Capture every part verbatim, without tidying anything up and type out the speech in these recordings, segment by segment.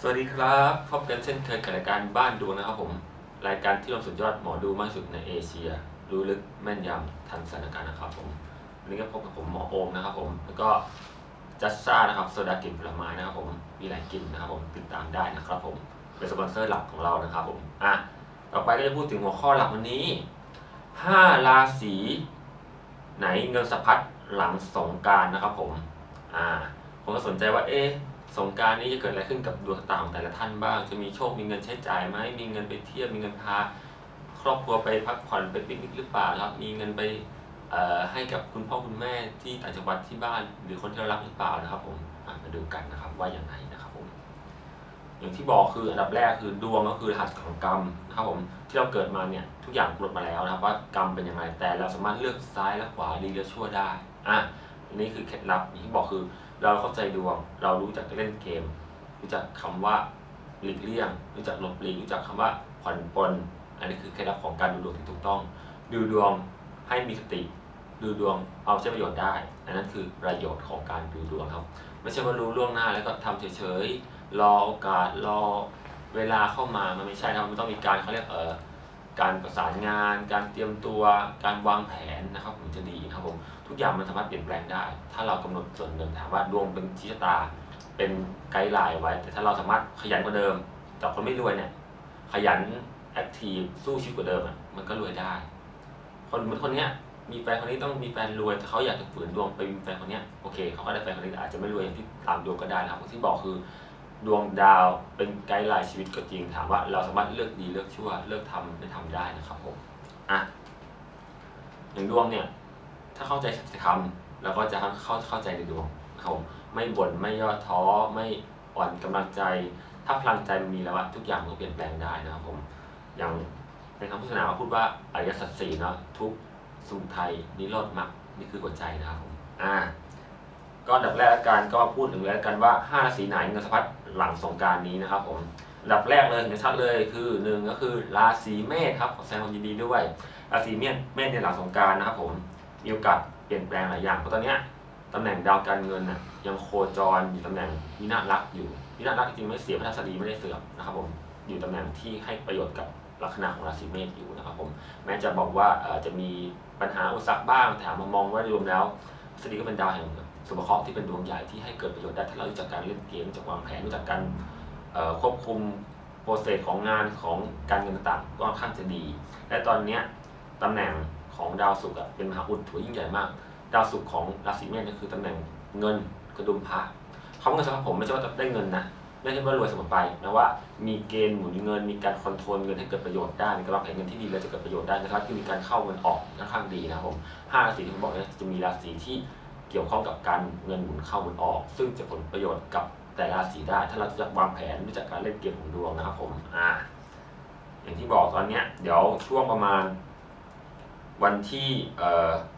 สวัสดีครับพบกันเช่นเคยกับรายการบ้านดวงนะครับผมรายการที่รวมสุดยอดหมอดูมากที่สุดในเอเชียรู้ลึกแม่นยำทันสถานการณ์นะครับผมวันนี้ก็พบกับผมหมอโอมนะครับผมแล้วก็จัสซ่านะครับโซดากลิ่นผลไม้นะครับผมมีหลายกลิ่นนะครับผมติดตามได้นะครับผมเป็นสปอนเซอร์หลักของเรานะครับผมอ่ะต่อไปก็จะพูดถึงหัวข้อหลักวันนี้ห้าราศีไหนเงินสะพัดหลังสงกรานต์นะครับผมอ่าผมก็สนใจว่าเอ๊ะสงกรานต์นี้จะเกิดอะไรขึ้นกับดวงชะตาของแต่ละท่านบ้างจะมีโชคมีเงินใช้จ่ายไหมมีเงินไปเที่ยวมีเงินพาครอบครัวไปพักผ่อนไปปิกนิกหรือเปล่าครับมีเงินไปให้กับคุณพ่อคุณแม่ที่ต่างจังหวัดที่บ้านหรือคนที่เรารักหรือเปล่านะครับผมมาดูกันนะครับว่าอย่างไรนะครับผมอย่างที่บอกคืออันดับแรกคือดวงก็คือรหัสของกรรมนะครับผมที่เราเกิดมาเนี่ยทุกอย่างกำหนดมาแล้วนะครับว่ากรรมเป็นยังไงแต่เราสามารถเลือกซ้ายและขวาดีและชั่วได้อ่ะอันนี้คือเคล็ดลับอย่างที่บอกคือเราเข้าใจดวงเรารู้จักเล่นเกมรู้จักคำว่าหลีกเลี่ยงรู้จักหลบหลีกรู้จักคำว่าผ่อนปลนอันนี้คือเคล็ดลับของการดูดวงที่ถูกต้องดูดวงให้มีสติดูดวงเอาใช้ประโยชน์ได้อันนั้นคือประโยชน์ของการดูดวงครับไม่ใช่ว่ารู้ล่วงหน้าแล้วก็ทำเฉยๆรอโอกาสรอเวลาเข้ามามันไม่ใช่ครับมันต้องมีการเขาเรียกเออการประสานงานการเตรียมตัวการวางแผนนะครับผมจะดีครับผมทุกอย่างมันสามารถเปลี่ยนแปลงได้ถ้าเรากำหนดส่วนหนึ่งถามว่าดวงเป็นชี้ชะตาเป็นไกด์ไลน์ไว้แต่ถ้าเราสามารถขยันกว่าเดิมจากคนไม่รวยเนี่ยขยันแอคทีฟสู้ชีวิตกว่าเดิมอ่ะมันก็รวยได้คนเหมือนคนเนี้ยมีแฟนคนนี้ต้องมีแฟนรวยแต่เขาอยากจะฝืนดวงไปมีแฟนคนนี้โอเคเขาก็ได้แฟนคนนี้แต่อาจจะไม่รวยอย่างที่ตามดวงก็ได้นะครับที่บอกคือดวงดาวเป็นไกด์ไลน์ชีวิตก็จริงถามว่าเราสามารถเลือกดีเลือกชั่วเลือกทำไม่ทำได้นะครับผมอ่ะอย่างดวงเนี่ยถ้าเข้าใจสัจธรรมเราก็จะเข้าเข้าใจในดวงนะครับผมไม่บ่นไม่ย่อท้อไม่อ่อนกำลังใจถ้าพลังใจมันมีแล้วทุกอย่างก็เปลี่ยนแปลงได้นะครับผมอย่างในคำพุทธศาสนาเขาพูดว่าอริยสัจสี่เนาะทุกสมุทัยนิโรธมรรคนี่คือหัวใจนะครับผมอ่าก็อันดับแรกการก็พูดถึงแล้วกันว่าห้าราศีไหนเงินสะพัดหลังสงกรานต์นี้นะครับผมอันดับแรกเลยเห็นชัดเลยคือหนึ่งก็คือราศีเมษครับขอแสดงความยินดีด้วยราศีเมษเมษในหลังสงกรานต์นะครับผมมีโอกาสเปลี่ยนแปลงหลายอย่างเพราะตอนนี้ตำแหน่งดาวการเงินน่ะยังโคจรอยู่ตำแหน่งวินาศรักอยู่วินาศรักจริงๆไม่เสียพระทัศดีไม่ได้เสื่อมนะครับผมอยู่ตำแหน่งที่ให้ประโยชน์กับลัคนาของราศีเมษอยู่นะครับผมแม้จะบอกว่าจะมีปัญหาอุปสรรคบ้างแต่มามองว่ารวมแล้วพฤษฎีก็เป็นดาวแห่งสุภเคราะห์ที่เป็นดวงใหญ่ที่ให้เกิดประโยชน์ได้ถ้าเรารู้จักการเล่นเกมรู้จักวางแผนรู้จักการควบคุมโปรเซสของงานของการเงินต่างๆก็ค่อนข้างจะดีและตอนนี้ตำแหน่งของดาวศุกร์เป็นมหาอุดถือยิ่งใหญ่มากดาวศุกร์ของราศีเมษก็คือตำแหน่งเงินกระดุมพระเขาเงินสำหรับผมไม่ใช่ว่าจะได้เงินนะไม่ใช่ว่ารวยเสมอไปนะว่ามีเกณฑ์หมุนเงินมีการคอนโทรลเงินให้เกิดประโยชน์ได้มีการวางแผนเงินที่ดีแล้วจะเกิดประโยชน์ได้นะครับที่มีการเข้าเงินออกค่อนข้างดีนะครับผมห้าราศีที่ผมบอกเนี่ยจะมีราศีที่เกี่ยวข้องกับการเงินหมุนเข้าหมุนออกซึ่งจะผลประโยชน์กับแต่ราศีได้ถ้าเราจะวางแผนรู้จักการเล่นเกมของดวงนะครับผมอ่าอย่างที่บอกตอนเนี้ยเดี๋ยวช่วงประมาณวันที่เอ่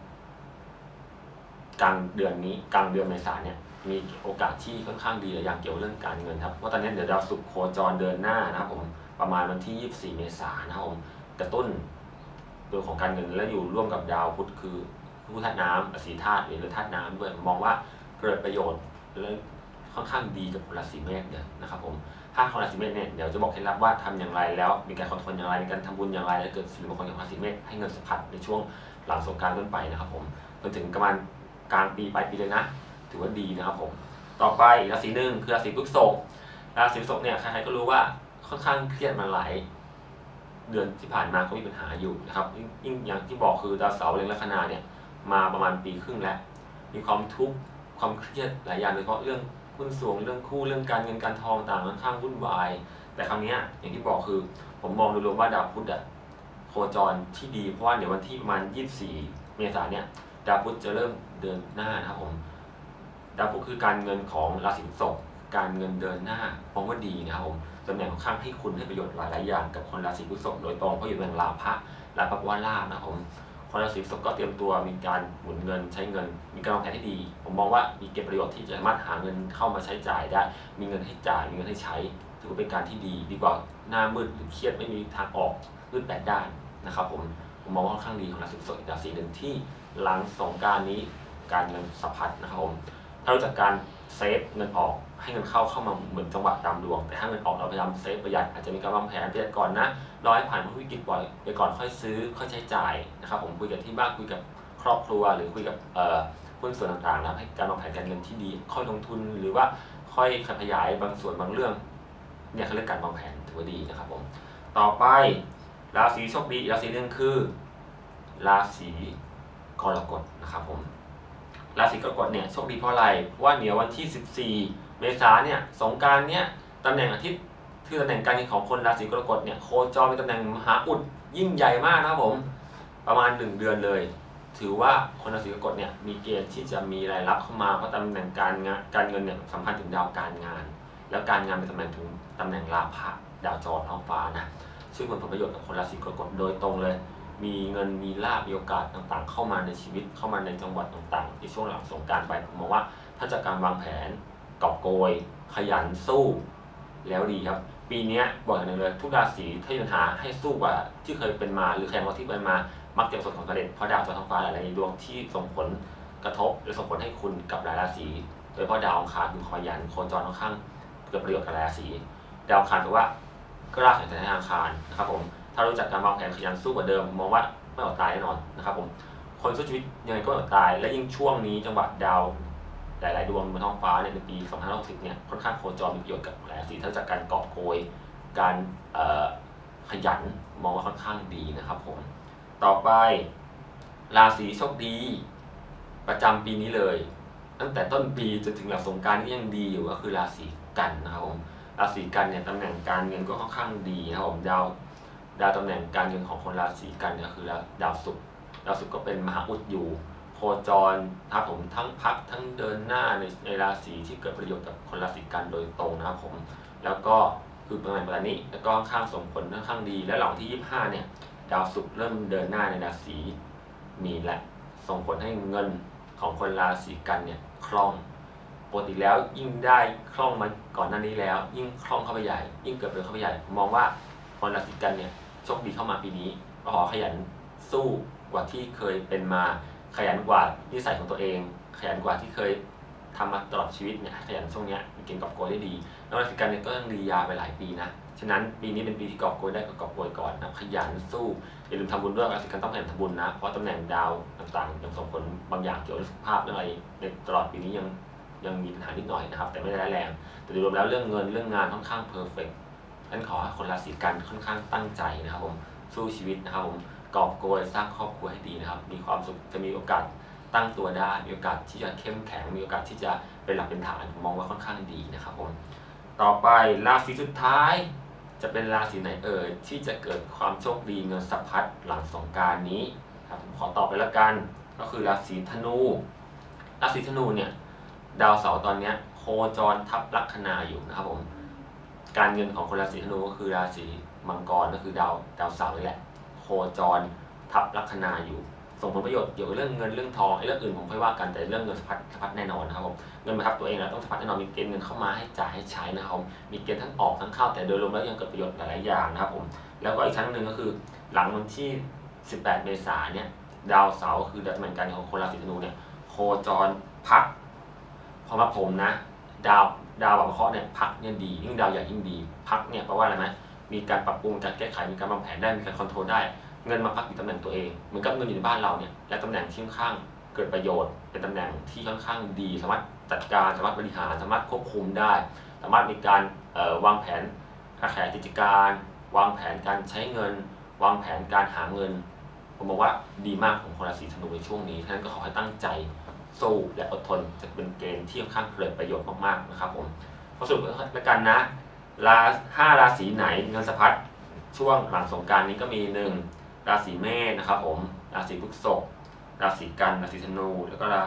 อกลางเดือนนี้กลางเดือนเมษายนเนี่ยมีโอกาสที่ค่อนข้างดีอย่างเกี่ยวเรื่องการเงินครับเพราะตอนนี้เดี๋ยวดาวศุกร์โคจรเดินหน้านะครับผมประมาณวันที่ยี่สิบสี่เมษายนนะครับผมกระตุ้นตัวของการเงินและอยู่ร่วมกับดาวพุธคือผู้ธาตุน้ำสีธาตุหรือธาตุน้ำด้วยมองว่าเกิดประโยชน์และค่อนข้างดีกับราศีเมษเนี่ยนะครับผมถ้าของราศีเมษเนี่ยเดี๋ยวจะบอกเคล็ดลับว่าทำอย่างไรแล้วมีการคอนโทรลอย่างไรมีการทำบุญอย่างไรแล้วเกิดสิริมงคลกับราศีเมษให้เงินสะพัดในช่วงหลังสงกรานต์ต้นไปนะครับผมจนถึงประมาณกลางปีปลายปีเลยนะถือว่าดีนะครับผมต่อไปราศีหนึ่งคือราศีพฤษภราศีพฤษภเนี่ยใครๆก็รู้ว่าค่อนข้างเครียดมาหลายเดือนที่ผ่านมาก็มีปัญหาอยู่นะครับยิ่งอย่างที่บอกคือดาวเสาร์เล็งลัคนาเนี่ยมาประมาณปีครึ่งแล้วมีความทุกข์ความเครียดหลายอย่างโดยเฉพาะเรื่องหุ้นส่วนเรื่องคู่เรื่องการเงินการทองต่างค่อนข้างวุ่นวายแต่ครั้งนี้อย่างที่บอกคือผมมองโดยรวมว่าดาวพุธอะโคจรที่ดีเพราะว่าเดี๋ยววันที่ประมาณยี่สิบสี่เมษายนเนี่ยดาวพุธจะเริ่มเดินหน้านะครับผมดาวพุธคือการเงินของราศีพฤษภการเงินเดินหน้ามองว่าดีนะครับผมตำแหน่งค่อนข้างให้คุณให้ประโยชน์หลายๆอย่างกับคนราศีพฤษภโดยตรงเพราะอยู่ในลาภะลาภะว่าลาภนะครับผมคนราศีพฤษภก็เตรียมตัวมีการหมุนเงินใช้เงินมีการวางแผนที่ดีผมมองว่ามีเก็บประโยชน์ที่จะสามารถหาเงินเข้ามาใช้จ่ายได้มีเงินให้จ่ายมีเงินให้ใช้ถือว่าเป็นการที่ดีดีกว่าหน้ามืดหรือเครียดไม่มีทางออกมืดแปดด้านนะครับผมผมมองว่าค่อนข้างดีของราศีพฤษภราศีหนึ่งที่หลังสงกรานต์นี้การเงินสะพัดนะครับผมถ้ารู้จักการเซฟเงินออกให้เงินเข้าเข้ามาเหมือนจังหวะตามดวงแต่ถ้าเงินออกเราพยายามเซฟประหยัดอาจจะมีการวางแผนประหยัดก่อนนะรอให้ผ่านวิกฤตบ่อยไปก่อนค่อยซื้อค่อยใช้จ่ายนะครับผมคุยกับที่บ้านคุยกับครอบครัวหรือคุยกับหุ้นส่วนต่างๆนะให้การวางแผนการเงินที่ดีค่อยลงทุนหรือว่าค่อยขยายบางส่วนบางเรื่องเนี่ยเขาเรียกการวางแผนถือว่าดีนะครับผมต่อไปราศีโชคดีราศีหนึ่งคือราศีกรกฎนะครับผมราศีกรกฎเนี่ยโชคดีเพราะอะไรเพราะว่าเดี๋ยววันที่สิบสี่เมษายนเนี่ยสงกรานต์เนี่ยตำแหน่งอาทิตย์คือตำแหน่งการเงินของคนราศีกรกฎเนี่ยโคจรเป็นตำแหน่งมหาอุดยิ่งใหญ่มากนะครับผมประมาณหนึ่งเดือนเลยถือว่าคนราศีกรกฎเนี่ยมีเกณฑ์ที่จะมีรายรับเข้ามาเพราะตำแหน่งการงานการเงินเนี่ยสัมพันธ์ถึงดาวการงานแล้วการงานเป็นตำแหน่งถึงตำแหน่งลาภะดาวจรท้องฟ้านะซึ่งเป็นผลประโยชน์กับคนราศีกรกฎโดยตรงเลยมีเงินมีลาภมีโอกาสต่างๆเข้ามาในชีวิตเข้ามาในจังหวัดต่างๆในช่วงหลังสงกรานต์ไปผมมองว่าถ้าจากการวางแผนกอบโกยขยันสู้แล้วดีครับปีนี้บอกอย่างหนึ่งเลยทุกราศีถ้ามีปัญหาให้สู้กว่าที่เคยเป็นมาหรือแข่งกว่าที่เป็นมามักจะประสบความสำเร็จเพราะดาวจรท้องฟ้าหลายๆดวงที่ส่งผลกระทบหรือส่งผลให้คุณกับหลายราศีโดยเฉพาะดาวอังคารคือขยันโคจรค่อนข้างเกิดประโยชน์กับหลายราศีดาวอังคารถือว่ากล้าแข่งขันในอังคารนะครับผมถ้ารู้จักการวางแผนขยันสู้กว่าเดิมมองว่าไม่อดตายแน่นอนนะครับผมคนสู้ชีวิตยังไงก็ไม่อดตายและยิ่งช่วงนี้จังหวะดาวหลายๆดวงบนท้องฟ้าในปีสองพันห้าร้อยหกสิบเนี่ยค่อนข้างโคจรมีประโยชน์กับหลายราศีถ้าจากการกอบโกยการขยันมองว่าค่อนข้างดีนะครับผมต่อไปราศีโชคดีประจำปีนี้เลยตั้งแต่ต้นปีจนถึงหลังสงกรานต์นี่ยังดีอยู่ก็คือราศีกันนะครับผมราศีกันเนี่ยตำแหน่งการเงินก็ค่อนข้างดีนะครับผมดาวดาวตำแหน่งการเงินของคนราศีกันเนี่ยคือดาวศุกร์ดาวศุกร์ก็เป็นมหาอุดอยู่โคจรครับผมทั้งพักทั้งเดินหน้าในในราศีที่เกิดประโยชน์กับคนราศีกันโดยตรงนะครับผมแล้วก็คือตำแหน่งแบบนี้แล้วก็ค่อนข้างส่งผลค่อนข้างดีและหลังที่ยี่สิบห้าเนี่ยดาวศุกร์เริ่มเดินหน้าในราศีมีนและส่งผลให้เงินของคนราศีกันเนี่ยคล่องปกติแล้วยิ่งได้คล่องมาก่อนหน้านี้แล้วยิ่งคล่องเข้าไปใหญ่ยิ่งเกิดประโยชน์เข้าไปใหญ่มองว่าคนราศีกันเนี่ยโชคดีเข้ามาปีนี้ก็ขอขยันสู้กว่าที่เคยเป็นมาขยันกว่านิสัยของตัวเองขยันกว่าที่เคยทำมาตลอดชีวิตเนี่ยขยันช่วงนี้มีเกณฑ์กอบโกยได้ดีแล้วราศีกันเนี่ยก็ยังดียาวไปหลายปีนะฉะนั้นปีนี้เป็นปีที่กอบโกยได้ก็กอบโกยก่อนนะขยันสู้อย่าลืมทำบุญด้วยราศีกันต้องขยันทำบุญนะเพราะตำแหน่งดาวต่างๆยังส่งผลบางอย่างเกี่ยวกับสุขภาพเรื่องอะไรในตลอดปีนี้ยังยังมีปัญหานิดหน่อยนะครับแต่ไม่ได้ร้ายแรงแต่โดยรวมแล้วเรื่องเงินเรื่องงานค่อนข้างเพอร์เฟกต์งั้นขอให้คนราศีกันค่อนข้างตั้งใจนะครับผมสู้ชีวิตนะครับผมกอบโกยสร้างครอบครัวให้ดีนะครับมีความสุขจะมีโอกาสตั้งตัวได้มีโอกาสที่จะเข้มแข็งมีโอกาสที่จะเป็นหลักเป็นฐานมองว่าค่อนข้างดีนะครับผมต่อไปราศีสุดท้ายจะเป็นราศีไหนเอ่ยที่จะเกิดความโชคดีเงินสะพัดหลังสงกรานต์นี้ครับผมขอตอบไปแล้วกันก็คือราศีธนูราศีธนูเนี่ยดาวเสาร์ตอนนี้โคจรทับลัคนาอยู่นะครับผมการเงินของคนราศีธนูก็คือราศีมังกรก็คือดาวดาวเสาร์นี่แหละโคจรทับลัคนาอยู่ส่งผลประโยชน์เกี่ยวกับเรื่องเงินเรื่องทองไอ้เรื่องอื่นผมค่อยว่ากันแต่เรื่องเงินสะพัดสะพัดแน่นอนนะครับผมเงินมาทับตัวเองแล้วต้องสะพัดแน่นอนมีเกณฑ์เงินเข้ามาให้จ่ายให้ใช้นะครับมีเกณฑ์ทั้งออกทั้งเข้าแต่โดยรวมแล้วยังเกิดประโยชน์หลายๆอย่างนะครับผมแล้วก็อีกชั้นหนึ่งก็คือหลังวันที่สิบแปดเมษายนเนี่ยดาวเสาร์คือดาวตำแหน่งการเงินของคนราศีธนูเนี่ยโคจรพักพอมาผมนะดาวดาวแบบเคราะห์เนี่ยพักเนี่ยดียิ่งดาวใหญ่ยิ่งดีพักเนี่ยแปลว่าอะไรไหมมีการปรับปรุงการแก้ไขมีการวางแผนได้มีการคอนโทรลได้เงินมาพักอยู่ตำแหน่งตัวเองเหมือนกับเงินอยู่ในบ้านเราเนี่ยและตำแหน่งที่ค่อนข้างเกิดประโยชน์เป็นตำแหน่งที่ค่อนข้างดีสามารถจัดการสามารถบริหารสามารถควบคุมได้สามารถมีการวางแผนการขยายกิจการวางแผนการใช้เงินวางแผนการหาเงินผมบอกว่าดีมากของคนราศีธนูในช่วงนี้ฉะนั้นก็ขอให้ตั้งใจสู้และอดทนจะเป็นเกณฑ์ที่ค่อนข้างเกิดประโยชน์มากๆนะครับผมสรุปแล้วกันนะราห้าราศีไหนเงินสะพัดช่วงหลังสงกรานต์นี้ก็มีหนึ่งราศีเมษนะครับผมราศีพฤษภราศีกันราศีธนูแล้วก็รา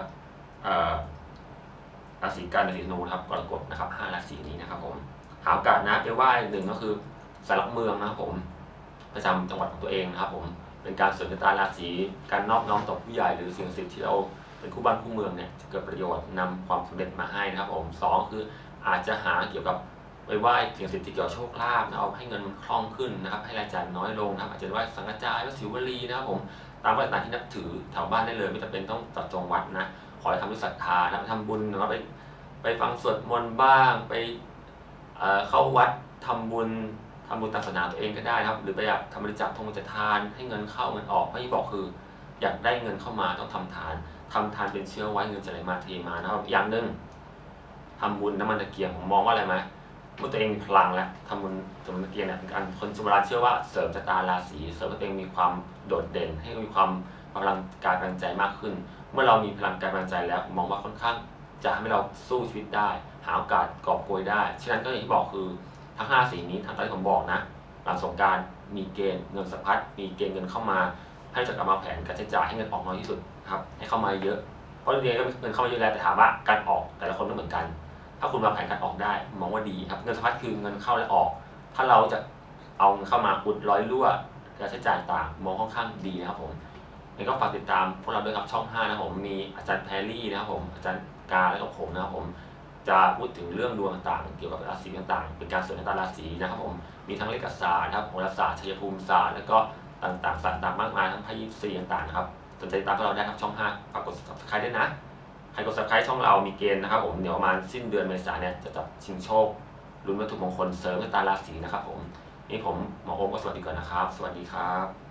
ราศีกันราศีธนูนะครับกรกฎนะครับห้าราศีนี้นะครับผมหาโอกาสนะไปไหว้หนึ่งก็คือสารหลักเมืองนะครับผมประจำจังหวัดของตัวเองนะครับผมเป็นการเสริมชะตาราศีการนอบน้อมต่อผู้ใหญ่หรือสิ่งศักดิ์สิทธิ์ที่เราเป็นคู่บ้านคู่เมืองเนี่ยจะเกิดประโยชน์นำความสำเร็จมาให้นะครับผมสองคืออาจจะหาเกี่ยวกับไปไหว้สิ่งศักดิ์สิทธิ์ที่เกี่ยวกับโชคลาภนะเอาให้เงินมันคล่องขึ้นนะครับให้รายจ่ายน้อยลงนะครับอาจจะไหว้สังฆจายไหว้ศิวลีนะครับผมตามวัดต่างที่นับถือแถวบ้านได้เลยไม่จำเป็นต้องจัดจงวัดนะขอให้ทำด้วยศรัทธานะไปทำบุญนะครับไปไปฟังสวดมนต์บ้างไปเอ่อเข้าวัดทำบุญทำบุญตามศาสนาตัวเองก็ได้นะครับ หรือไปอยากทำบริจาคทงบริจาคทานให้เงินเข้าเงินออกพระที่บอกคืออยากได้เงินเข้ามาต้องทำทานทำทานเป็นเชื้อไว้เงินจะไหลมาเทมานะครับอย่างหนึ่งทำบุญน้ำมันตะเกียงผมมองว่าอะไรไหมเมื่อตัวเองมีพลังแล้วทำบุญน้ำมันตะเกียงเนี่ยเป็นการคนโบราณเชื่อว่าเสริมชะตาราศีเสริมให้ตัวเองมีความโดดเด่นให้มีความพลังกายพลังใจมากขึ้น เมื่อเรามีพลังกายพลังใจแล้วผมมองว่าค่อนข้างจะทำให้เราสู้ชีวิตได้หาโอกาสกอบโกยได้ฉะนั้นก็อย่างที่บอกคือทั้งห้าสีนี้ทั้งตามที่ผมบอกนะหลังสงกรานต์มีเกณฑ์เงินสะพัดมีเกณฑ์เงินเข้ามาให้จัดการวางแผนการใช้จ่ายให้เงินออกน้อยที่สุดครับให้เข้ามาเยอะเพราะเรียนก็เงินเข้ามาเยอะแล้วแต่ถามว่าการออกแต่ละคนไม่เหมือนกันถ้าคุณวางแผนการออกได้มองว่าดีครับเงินสะพัดคือเงินเข้าและออก ถ้าเราจะเอาเงินเข้ามาอุดร้อยรั่วการใช้จ่ายต่างมองค่อนข้างดีนะครับผมแล้วก็ฝากติดตามพวกเราด้วยครับช่องห้านะครับผมมีอาจารย์แพรรี่นะครับผมอาจารย์กาและกับผมนะครับผมจะพูดถึงเรื่องดวงต่างๆเกี่ยวกับราศีต่างๆเป็นการเสริมชะตาราศีนะครับผมมีทั้งเลขศาสตร์นะครับโหราศาสตร์ชัยภูมิศาสตร์แล้วก็ต่างๆศาสตร์ต่างๆมากมายทั้งไพ่ยิปซีต่างๆนะครับสนใจติดตามพวกเราได้ครับช่องห้าฝากกด ซับสไครบ์ ด้วยนะใครกด ซับสไครบ์ ช่องเรามีเกณฑ์นะครับผมเดี๋ยวประมาณสิ้นเดือนเมษายนเนี่ยจะจับชิงโชคลุ้นวัตถุมงคลเสริมชะตาราศีนะครับผมนี่ผมหมอโอมก็สวัสดีก่อนนะครับสวัสดีครับ